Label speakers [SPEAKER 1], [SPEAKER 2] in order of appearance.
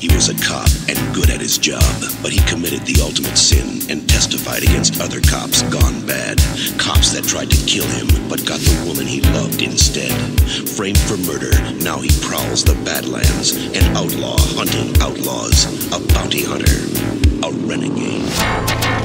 [SPEAKER 1] He was a cop and good at his job, but he committed the ultimate sin and testified against other cops gone bad. Cops that tried to kill him, but got the woman he loved instead. Framed for murder, now he prowls the Badlands, an outlaw hunting outlaws, a bounty hunter, a renegade.